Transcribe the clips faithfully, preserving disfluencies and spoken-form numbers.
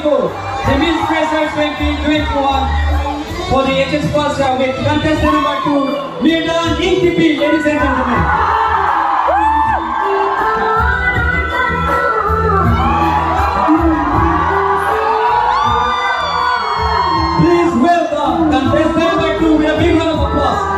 two. The Miss Fraser twenty twenty-one for the H S Pasha with contestant number two, Mirdan Intipi, ladies and gentlemen. Please welcome contestant number two with a big round of applause.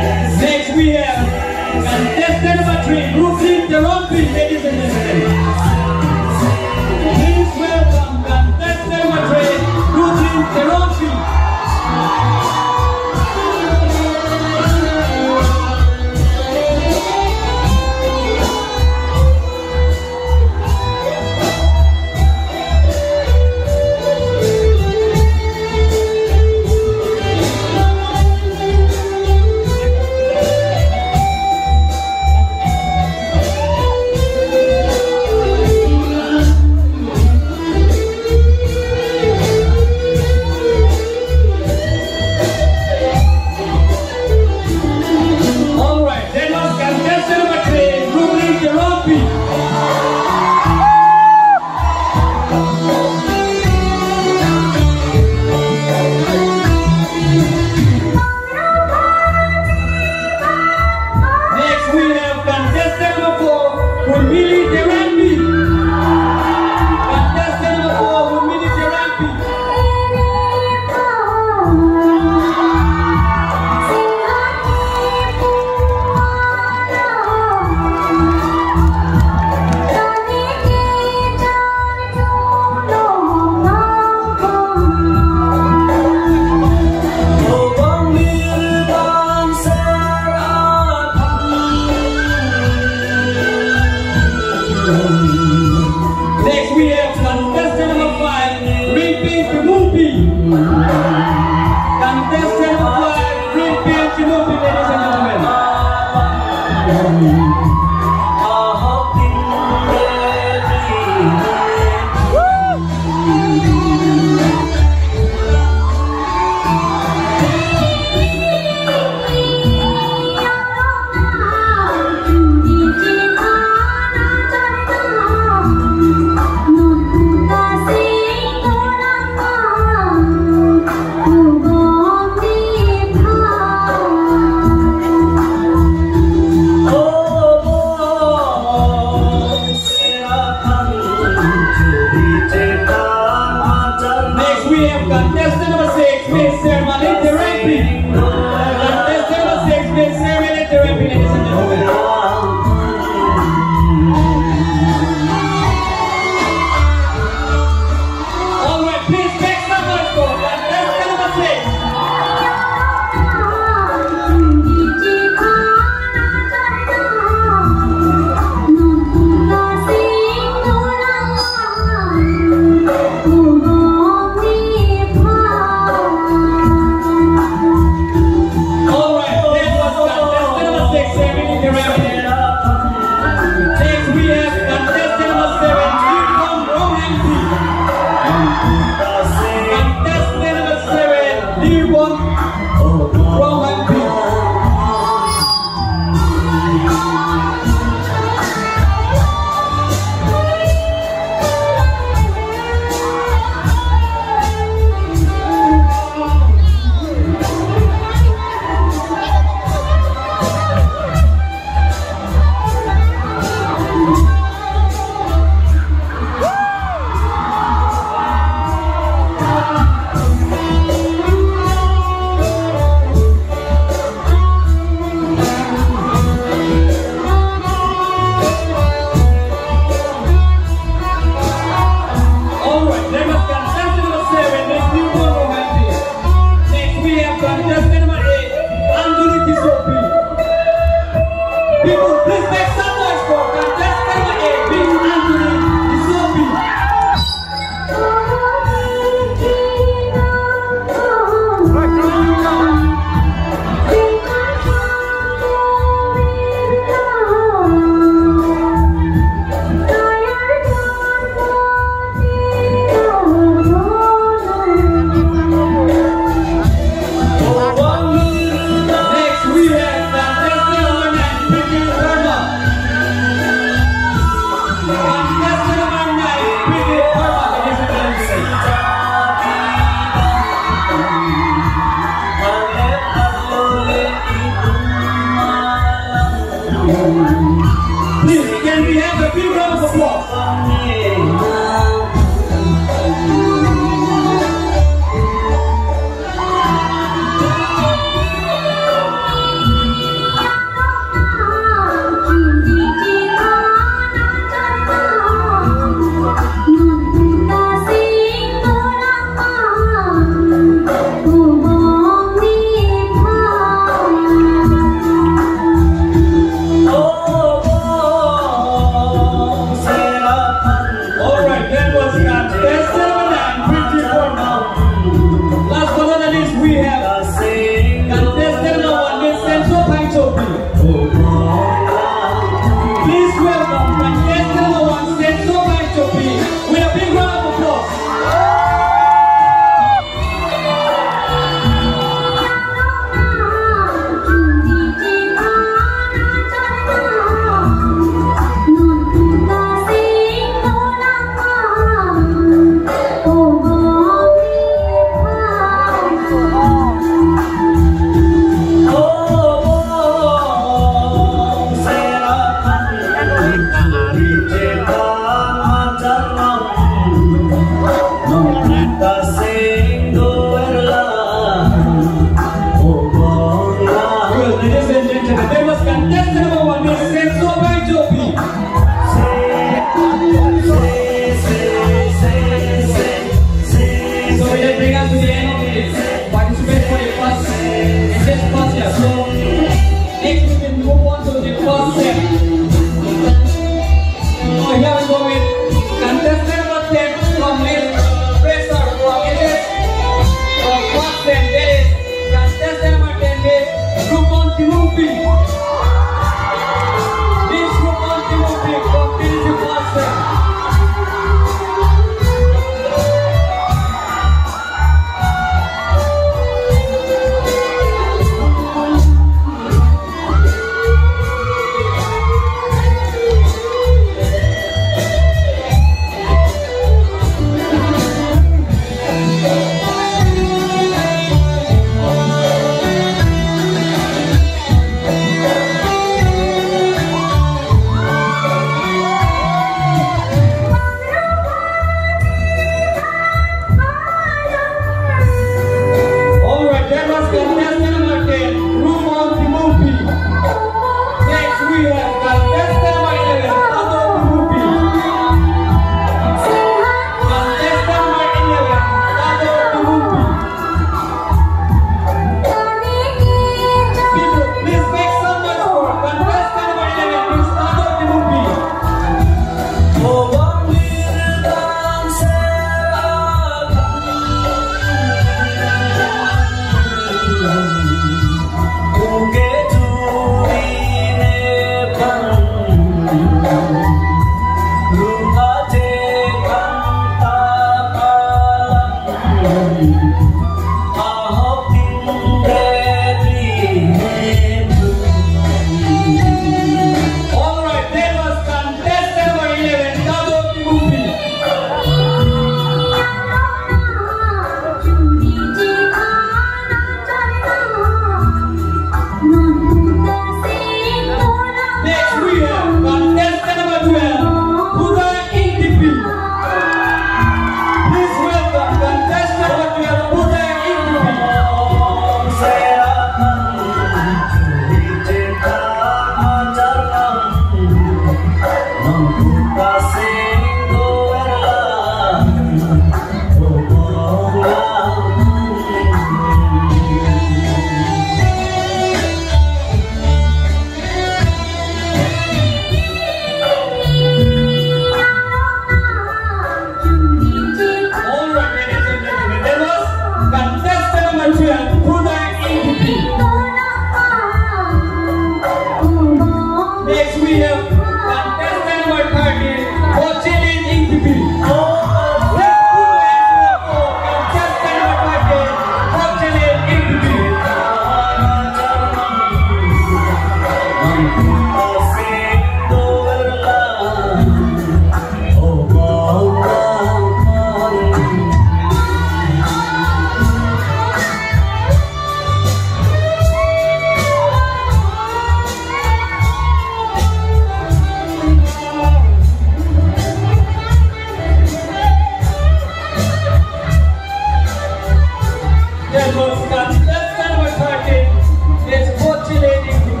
was contestant number thirteen is Fortunate N T P.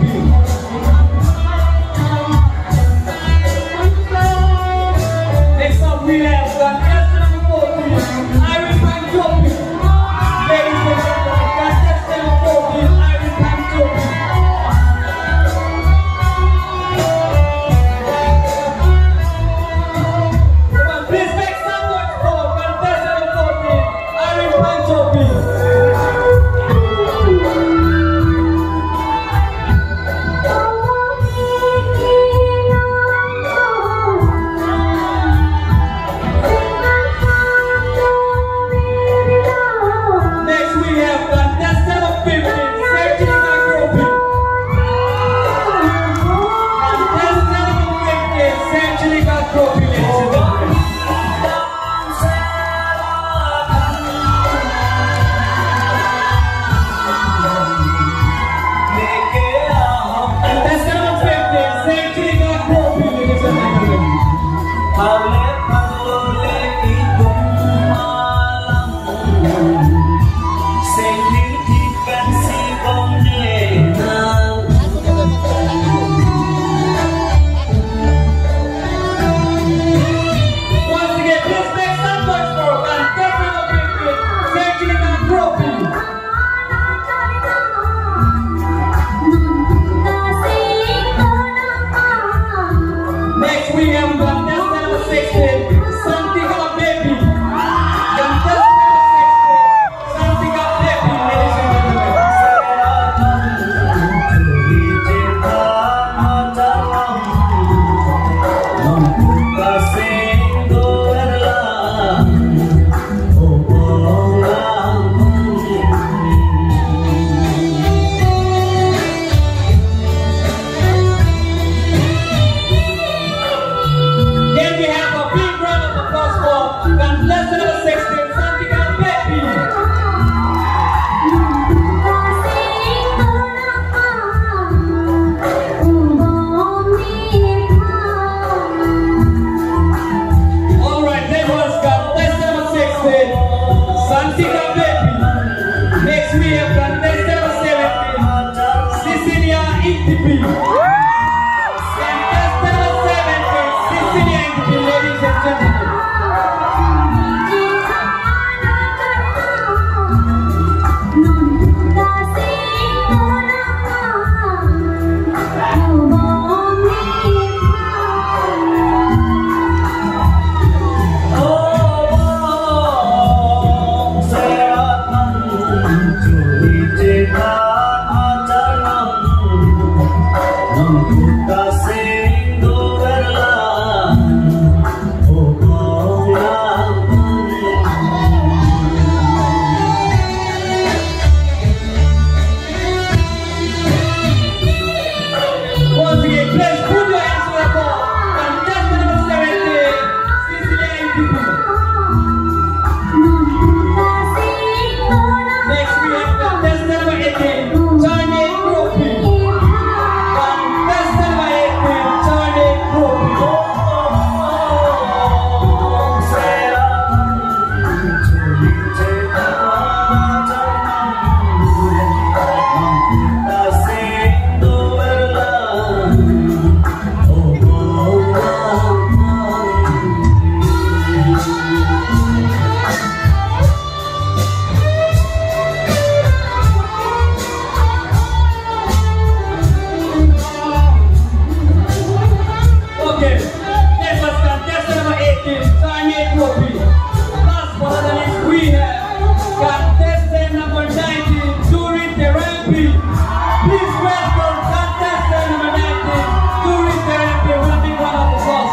Next up we have contestant number fourteen, Iris Panchopi. Ladies and gentlemen, contestant number fourteen, Iris Panchopi. Come on, please make some noise for contestant number fourteen, Iris Panchopi. Next we have contestant number fifteen, Sergilika Gropi. Contestant number fifteen, Sergilika Gropi, ladies and gentlemen. Contestant number fifteen, Sergilika Gropi, ladies and gentlemen. Once again, please make some noise for contestant number fifteen, Sergilika Gropi. Next we have contestant number sixteen, Santika Baby. Contestant number sixteen, Santika Baby, ladies and gentlemen. Then we have a big round of applause for contestant number sixteen, Santika Baby. Alright, that was contestant number sixteen, Santika Baby. Next we have contestant number seventeen, Cecilia N T P. Contestant number seventeen, Cecilia N T P, ladies and gentlemen. Once again, please put your hands together for contestant number seventeen, Cecilia N T P. Next we have contestant number eighteen, Charney Gropi. Contestant number eighteen, Charney Gropi. Okay, that was contestant number eighteen, Charney Gropi. Last but not least, we have contestant number nineteen, Durin Therapy. Please welcome contestant number nineteen, Durin Therapy. One big round of applause.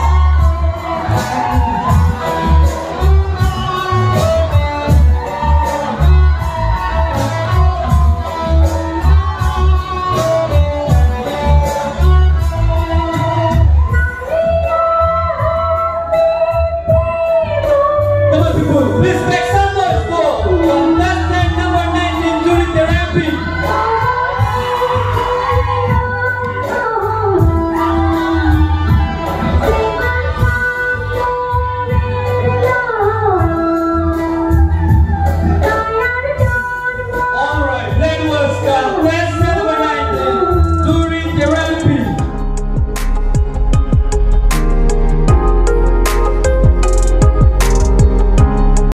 Come on, people, please make some noise for contestant